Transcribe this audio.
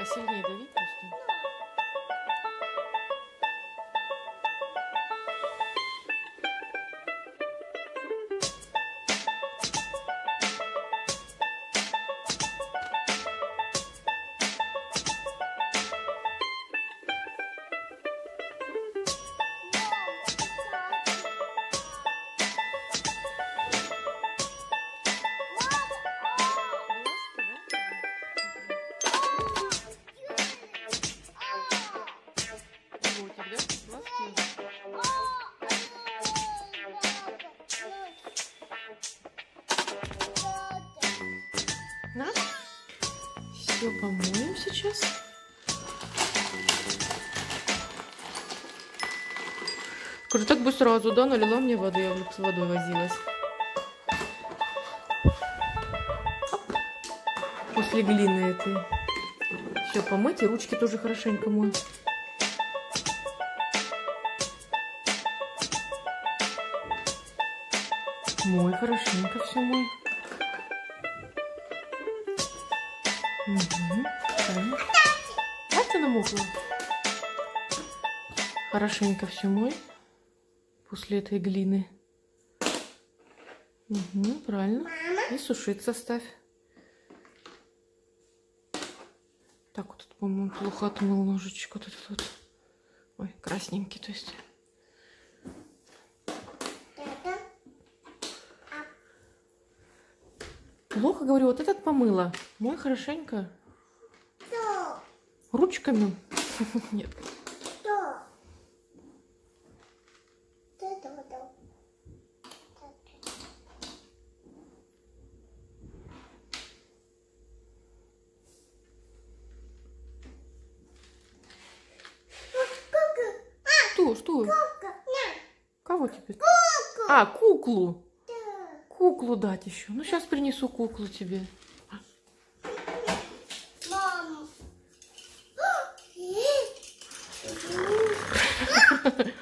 Посильнее дави просто. На. Все помоем сейчас. Скажи, так бы сразу, да, налила мне воды, я с водой возилась. Оп. После глины этой. Все помыть, и ручки тоже хорошенько мой. Мой хорошенько все мой. Угу. Платье намокло. Хорошенько все мой. После этой глины. Угу, правильно. И сушиться ставь. Так, вот тут, по-моему, плохо отмыл ножичек. Вот этот вот. Ой, красненький, то есть. Плохо, говорю, вот этот помыла. Мой хорошенько. Ручками? Нет. Что? Кого тебе? А, куклу. Куклу дать еще. Ну, сейчас принесу куклу тебе. Мам.